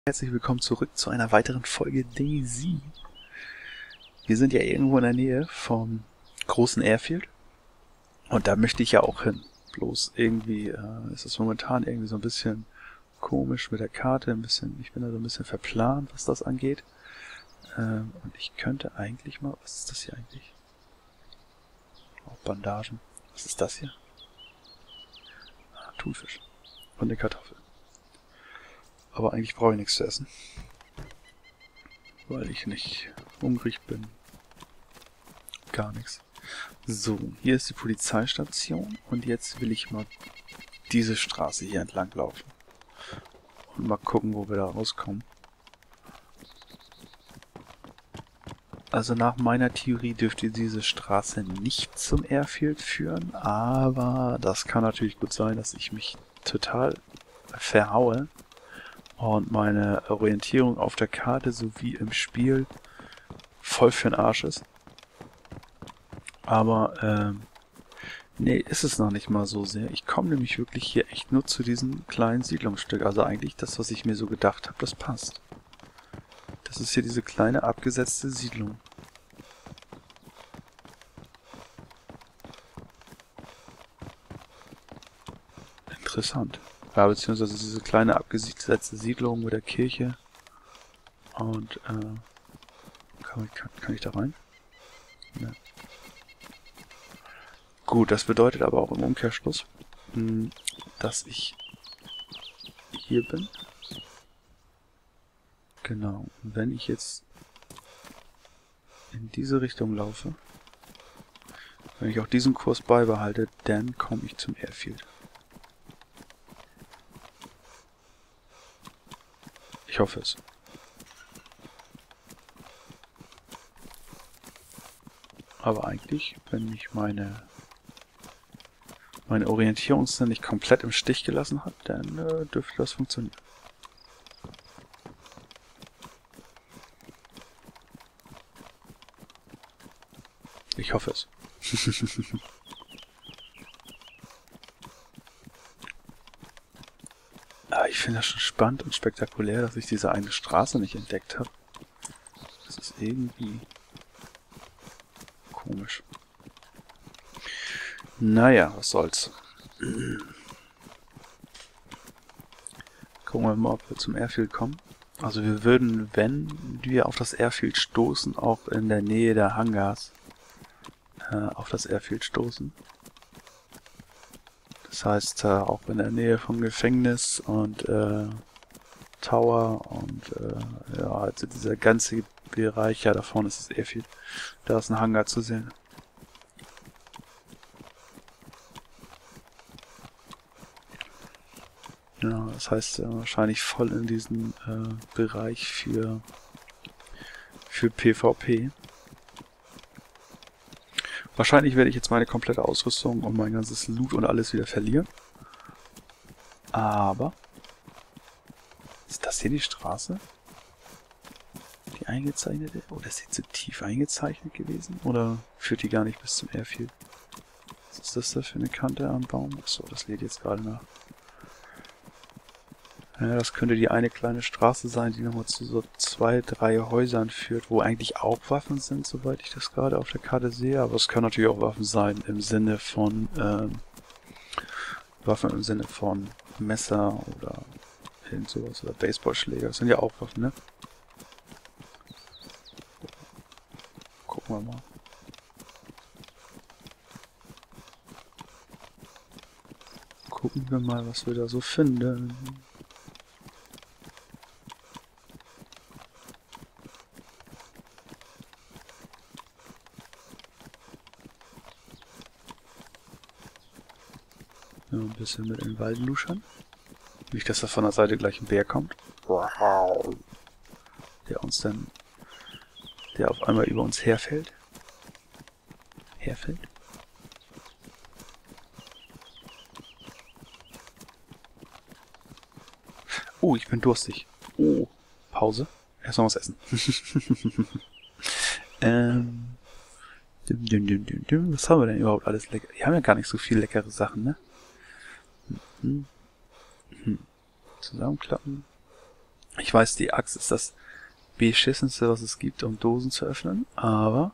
Herzlich willkommen zurück zu einer weiteren Folge DayZ. Wir sind ja irgendwo in der Nähe vom großen Airfield und da möchte ich ja auch hin. Bloß irgendwie ist es momentan irgendwie so ein bisschen komisch mit der Karte, ich bin da so ein bisschen verplant, was das angeht. Und ich könnte eigentlich mal, was ist das hier eigentlich? Auch Bandagen. Was ist das hier? Thunfisch und eine Kartoffel. Aber eigentlich brauche ich nichts zu essen, weil ich nicht hungrig bin. Gar nichts. So, hier ist die Polizeistation und jetzt will ich mal diese Straße hier entlang laufen. Und mal gucken, wo wir da rauskommen. Also nach meiner Theorie dürfte diese Straße nicht zum Airfield führen, aber das kann natürlich gut sein, dass ich mich total verhaue und meine Orientierung auf der Karte sowie im Spiel voll für den Arsch ist. Aber, nee, ist es noch nicht mal so sehr. Ich komme nämlich wirklich hier echt nur zu diesem kleinen Siedlungsstück. Also eigentlich das, was ich mir so gedacht habe, das passt. Das ist hier diese kleine abgesetzte Siedlung. Interessant. Ja, beziehungsweise diese kleine abgesetzte Siedlung mit der Kirche. Und, kann ich da rein? Ja. Gut, das bedeutet aber auch im Umkehrschluss, dass ich hier bin. Genau, und wenn ich jetzt in diese Richtung laufe, wenn ich auch diesen Kurs beibehalte, dann komme ich zum Airfield. Ich hoffe es. Aber eigentlich, wenn mich meine Orientierungssinn nicht komplett im Stich gelassen hat, dann dürfte das funktionieren. Ich hoffe es. Ich finde das schon spannend und spektakulär, dass ich diese eine Straße nicht entdeckt habe. Das ist irgendwie komisch. Naja, was soll's. Gucken wir mal, ob wir zum Airfield kommen. Also wir würden, wenn wir auf das Airfield stoßen, auch in der Nähe der Hangars auf das Airfield stoßen. Das heißt, auch in der Nähe vom Gefängnis und Tower und ja, also dieser ganze Bereich, ja, da vorne ist das Airfield. Da ist ein Hangar zu sehen. Ja, das heißt wahrscheinlich voll in diesem Bereich für PvP. Wahrscheinlich werde ich jetzt meine komplette Ausrüstung und mein ganzes Loot und alles wieder verlieren. Aber ist das hier die Straße? Die eingezeichnete? Oder ist die zu tief eingezeichnet gewesen? Oder führt die gar nicht bis zum Airfield? Was ist das da für eine Kante am Baum? Achso, das lädt jetzt gerade nach. Ja, das könnte die eine kleine Straße sein, die nochmal zu so 2, 3 Häusern führt, wo eigentlich auch Waffen sind, soweit ich das gerade auf der Karte sehe. Aber es können natürlich auch Waffen sein im Sinne von Messer oder irgend sowas oder Baseballschläger. Das sind ja auch Waffen, ne? Gucken wir mal. Gucken wir mal, was wir da so finden. Ja, ein bisschen mit in den Wald luschern. Nicht, dass da von der Seite gleich ein Bär kommt. Der auf einmal über uns herfällt. Oh, ich bin durstig. Oh, Pause. Erst noch was essen. Was haben wir denn überhaupt alles lecker? Wir haben ja gar nicht so viel leckere Sachen, ne? Zusammenklappen. Ich weiß, die Axt ist das beschissenste, was es gibt, um Dosen zu öffnen, aber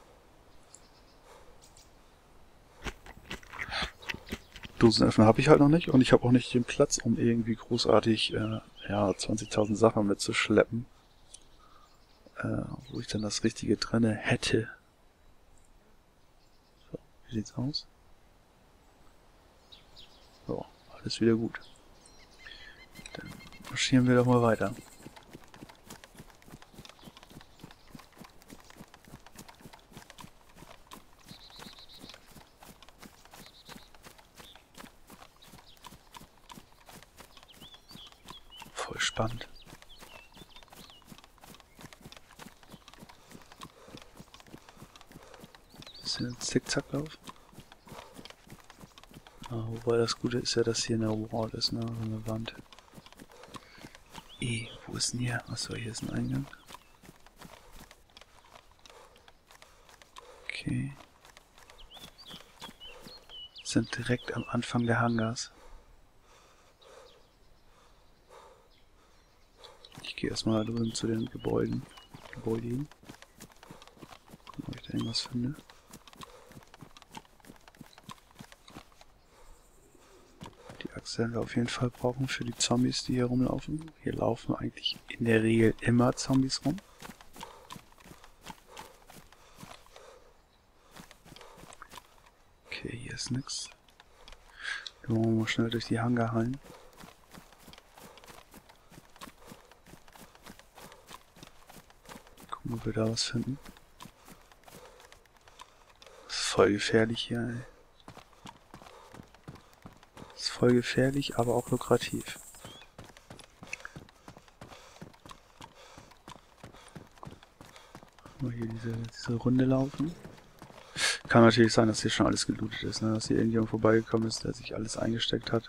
Dosenöffner habe ich halt noch nicht und ich habe auch nicht den Platz, um irgendwie großartig ja, 20.000 Sachen mitzuschleppen, wo ich dann das Richtige drinne hätte. So, wie sieht's aus? So, alles wieder gut. Dann marschieren wir doch mal weiter. Voll spannend. Bisschen Zickzacklauf. Wobei das Gute ist ja, dass hier eine Wall ist, ne? So eine Wand. Wo ist denn hier? Achso, hier ist ein Eingang. Okay. Sind direkt am Anfang der Hangars. Ich gehe erstmal da drüben zu den Gebäuden. Gucken, ob ich da irgendwas finde. Die Axt werden wir auf jeden Fall brauchen für die Zombies, die hier rumlaufen. Hier laufen eigentlich in der Regel immer Zombies rum. Okay, hier ist nix. Dann wollen wir mal schnell durch die Hangarhallen. Gucken, ob wir da was finden. Das ist voll gefährlich hier, ey. Das ist voll gefährlich, aber auch lukrativ. Mal hier diese Runde laufen. Kann natürlich sein, dass hier schon alles gelootet ist, ne? Dass hier irgendjemand vorbeigekommen ist, der sich alles eingesteckt hat.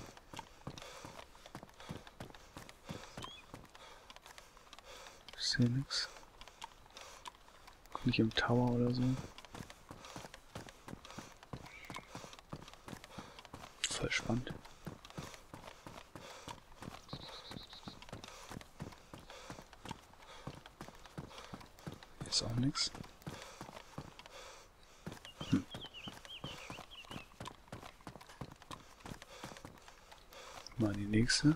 Ich sehe nichts. Nicht im Tower oder so. Voll spannend. Hier ist auch nichts. Mal die nächste.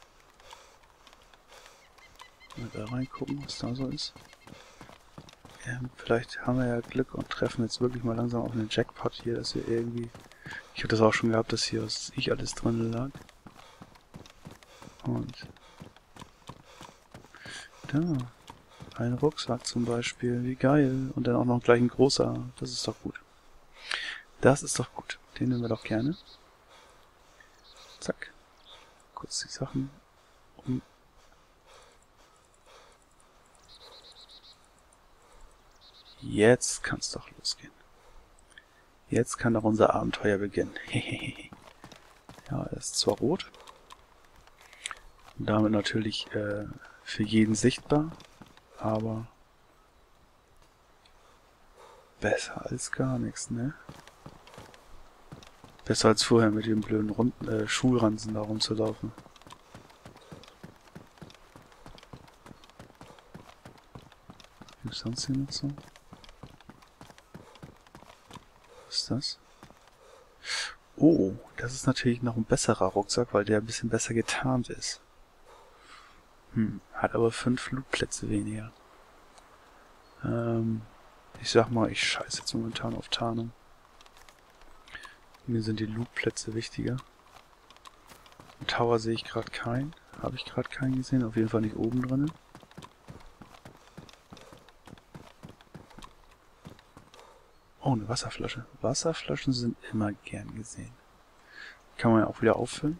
Mal da reingucken, was da so ist. Vielleicht haben wir ja Glück und treffen jetzt wirklich mal langsam auf einen Jackpot hier, dass wir irgendwie... Ich habe das auch schon gehabt, dass hier was ich alles drin lag. Und... Da. Ein Rucksack zum Beispiel. Wie geil. Und dann auch noch gleich ein großer. Das ist doch gut. Das ist doch gut. Den nehmen wir doch gerne. Zack. Kurz die Sachen um... Jetzt kann es doch losgehen. Jetzt kann doch unser Abenteuer beginnen. Ja, er ist zwar rot. Und damit natürlich für jeden sichtbar. Aber besser als gar nichts, ne? Besser als vorher mit dem blöden Schulranzen da rumzulaufen. Was ist sonst hier noch so? Was ist das? Oh, das ist natürlich noch ein besserer Rucksack, weil der ein bisschen besser getarnt ist. Hat aber 5 Lootplätze weniger. Ich sag mal, ich scheiße jetzt momentan auf Tarnung. Mir sind die Lootplätze wichtiger. Im Tower sehe ich gerade keinen. Habe ich gerade keinen gesehen. Auf jeden Fall nicht oben drin. Oh, eine Wasserflasche. Wasserflaschen sind immer gern gesehen. Kann man ja auch wieder auffüllen.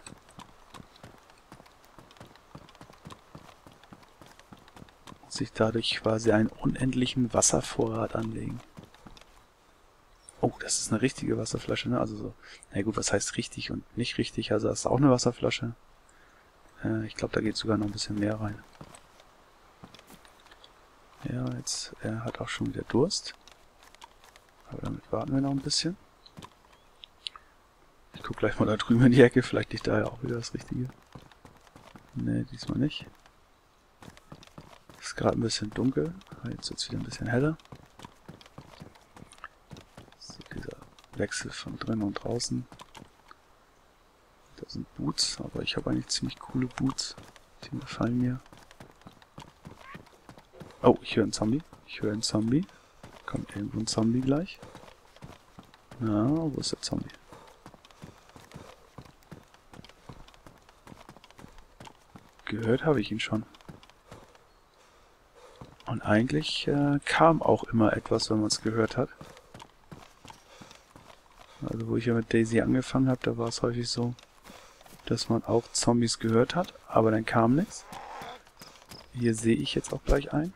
Und sich dadurch quasi einen unendlichen Wasservorrat anlegen. Oh, das ist eine richtige Wasserflasche, ne? Also so, na gut, was heißt richtig und nicht richtig? Also das ist auch eine Wasserflasche. Ich glaube, da geht sogar noch ein bisschen mehr rein. Ja, jetzt, er hat auch schon wieder Durst. Aber damit warten wir noch ein bisschen. Ich gucke gleich mal da drüben in die Ecke, vielleicht liegt da ja auch wieder das Richtige. Ne, diesmal nicht. Ist gerade ein bisschen dunkel. Jetzt wird es wieder ein bisschen heller. So, dieser Wechsel von drinnen und draußen. Da sind Boots, aber ich habe eigentlich ziemlich coole Boots. Die gefallen mir. Oh, ich höre einen Zombie. Ich höre einen Zombie. Kommt irgendwo ein Zombie gleich. Na, wo ist der Zombie? Gehört habe ich ihn schon. Und eigentlich kam auch immer etwas, wenn man es gehört hat. Also wo ich ja mit Daisy angefangen habe, da war es häufig so, dass man auch Zombies gehört hat, aber dann kam nichts. Hier sehe ich jetzt auch gleich ein.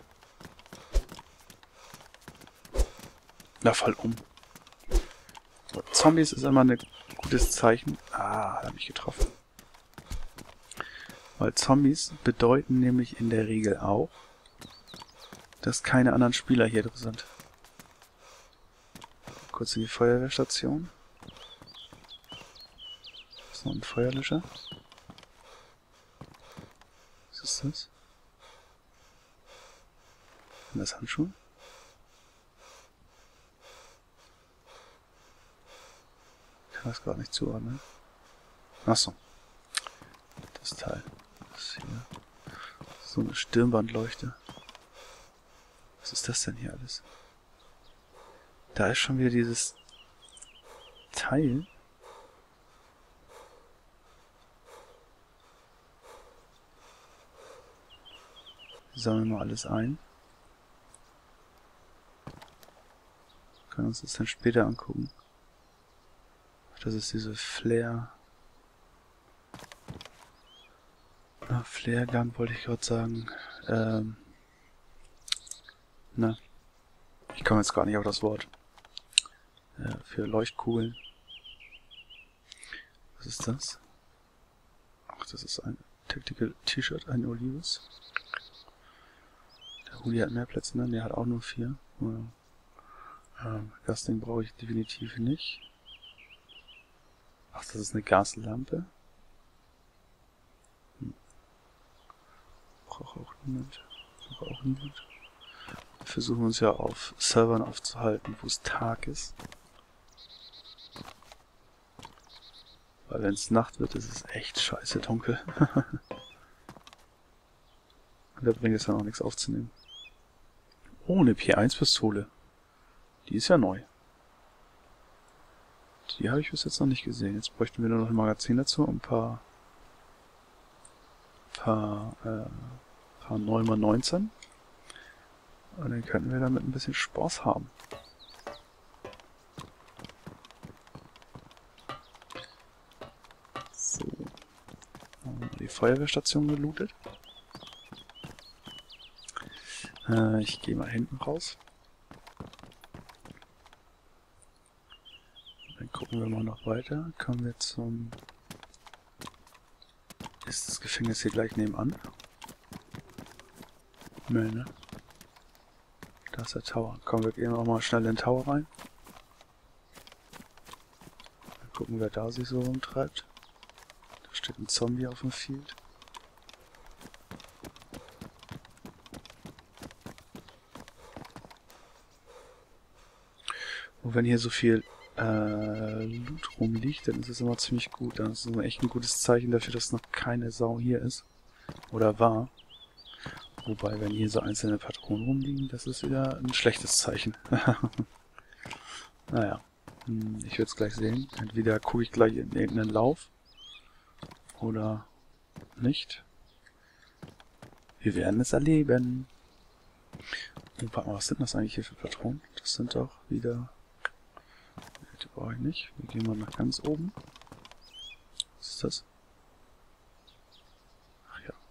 Da fall um. So, Zombies ist immer ein gutes Zeichen. Ah, hat mich getroffen. Weil Zombies bedeuten nämlich in der Regel auch, dass keine anderen Spieler hier drin sind. Kurz in die Feuerwehrstation. Ist noch ein Feuerlöscher. Was ist das? Sind das Handschuhe? Ich kann das gerade nicht zuordnen. Achso. Das Teil. Das ist hier. So eine Stirnbandleuchte. Was ist das denn hier alles? Da ist schon wieder dieses Teil. Sammeln wir mal alles ein. Können uns das dann später angucken. Das ist diese Flare. Flare Gun wollte ich gerade sagen. Na. Ich komme jetzt gar nicht auf das Wort. Für Leuchtkugeln. Was ist das? Ach, das ist ein Tactical T-Shirt, ein Olives. Der Hoodie hat mehr Plätze, ne? Der hat auch nur 4. Das Ding brauche ich definitiv nicht. Ach, das ist eine Gaslampe. Brauche auch niemand. Wir versuchen uns ja auf Servern aufzuhalten, wo es Tag ist. Weil wenn es Nacht wird, ist es echt scheiße dunkel. Und da bringt es dann auch nichts aufzunehmen. Oh, eine P1-Pistole. Die ist ja neu. Die habe ich bis jetzt noch nicht gesehen. Jetzt bräuchten wir nur noch ein Magazin dazu und ein paar 9x19. Und dann könnten wir damit ein bisschen Spaß haben. So. Haben wir die Feuerwehrstation gelootet. Ich gehe mal hinten raus. Dann gucken wir mal noch weiter. Kommen wir zum... Ist das Gefängnis hier gleich nebenan? Nö, ne? Da ist der Tower. Kommen wir gehen auch mal schnell in den Tower rein. Dann gucken, wer da sich so rumtreibt. Da steht ein Zombie auf dem Field. Und wenn hier so viel Loot rumliegt, dann ist es immer ziemlich gut. Dann ist es echt ein gutes Zeichen dafür, dass noch keine Sau hier ist. Oder war. Wobei, wenn hier so einzelne Patronen rumliegen, das ist wieder ein schlechtes Zeichen. Naja, ich werde es gleich sehen. Entweder gucke ich gleich in irgendeinen Lauf oder nicht. Wir werden es erleben. Und warte mal, was sind das eigentlich hier für Patronen? Das sind doch wieder... Die brauche ich nicht. Wir gehen mal nach ganz oben. Was ist das? Ach ja.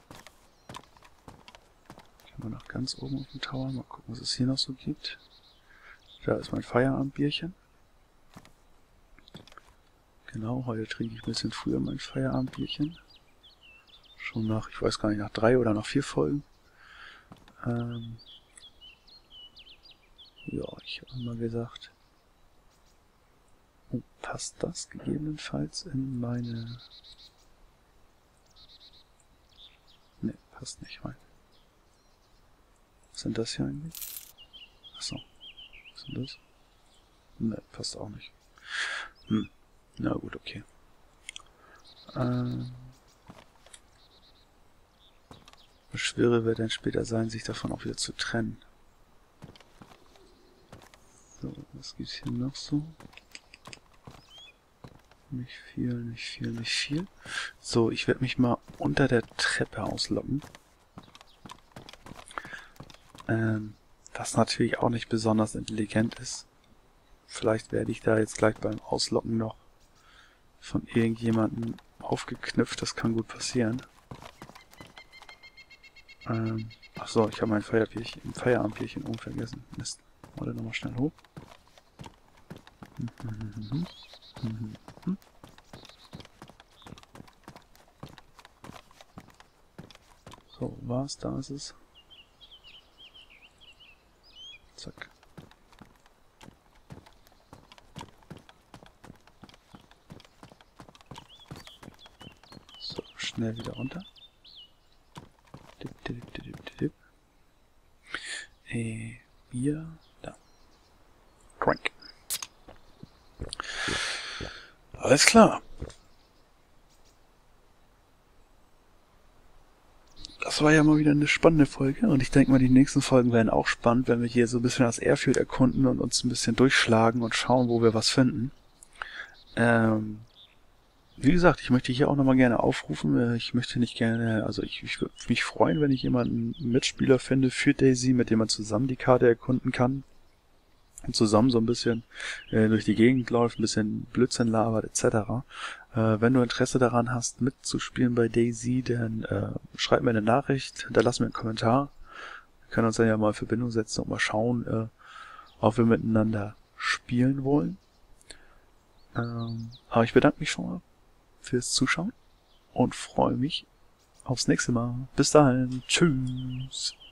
Gehen wir nach ganz oben auf den Tower. Mal gucken, was es hier noch so gibt. Da ist mein Feierabendbierchen. Genau, heute trinke ich ein bisschen früher mein Feierabendbierchen. Schon nach, ich weiß gar nicht, nach 3 oder nach 4 Folgen. Ja, ich habe mal gesagt... Oh, passt das gegebenenfalls in meine... Ne, passt nicht rein. Was sind das hier eigentlich? Achso. Was ist denn das? Ne, passt auch nicht. Na gut, okay. Was schwerer wird dann später sein, sich davon auch wieder zu trennen. So, was gibt's hier noch so? Nicht viel, nicht viel, nicht viel. So, ich werde mich mal unter der Treppe auslocken. Was natürlich auch nicht besonders intelligent ist. Vielleicht werde ich da jetzt gleich beim Auslocken noch von irgendjemandem aufgeknüpft. Das kann gut passieren. Achso, ich habe mein Feierabendbierchen oben vergessen. Mist. Warte nochmal schnell hoch. So, was? Da ist es. Zack. So, schnell wieder runter. Bier, da. Drink. Alles klar. Das war ja mal wieder eine spannende Folge und ich denke mal, die nächsten Folgen werden auch spannend, wenn wir hier so ein bisschen das Airfield erkunden und uns ein bisschen durchschlagen und schauen, wo wir was finden. Wie gesagt, ich möchte hier auch nochmal gerne aufrufen. Ich möchte nicht gerne, also ich würde mich freuen, wenn ich jemanden, einen Mitspieler finde für DayZ, mit dem man zusammen die Karte erkunden kann. Und zusammen so ein bisschen durch die Gegend läuft, ein bisschen Blödsinn labert, etc. Wenn du Interesse daran hast, mitzuspielen bei DayZ, dann schreib mir eine Nachricht, hinterlass mir einen Kommentar. Wir können uns dann ja mal in Verbindung setzen und mal schauen, ob wir miteinander spielen wollen. Aber ich bedanke mich schon mal fürs Zuschauen und freue mich aufs nächste Mal. Bis dahin. Tschüss.